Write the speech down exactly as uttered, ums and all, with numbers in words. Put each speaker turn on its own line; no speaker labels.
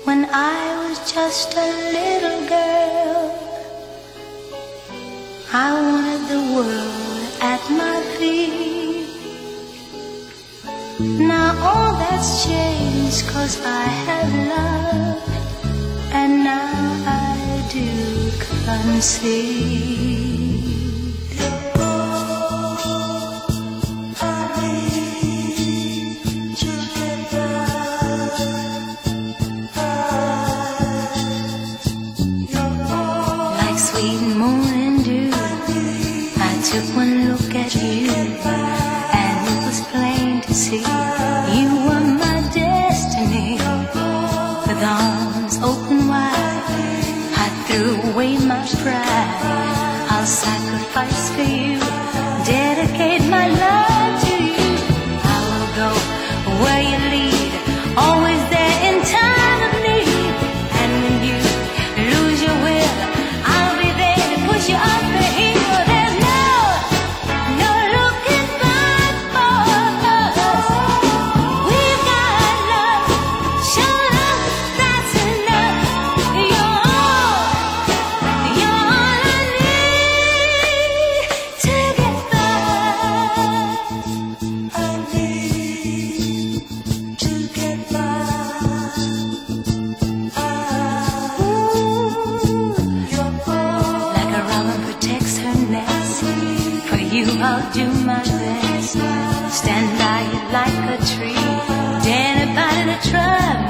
when I was just a little girl. I wanted the world at my feet. Now all that's changed, 'cause I have love, and now I do concede. Sweet morning dew, I took one look at you, and it was plain to see you were my destiny. With arms open wide, I threw away my pride. I'll sacrifice for you, dedicate my love to you. I will go where you lead, always there in time of need. And when you lose your will, you off the hill. There's no, no looking back for us. We've got love, show love, that's enough. You're all, you're all I need to get by. I need to get by. You, I'll do my best. Stand by you like a tree, stand by the tribe.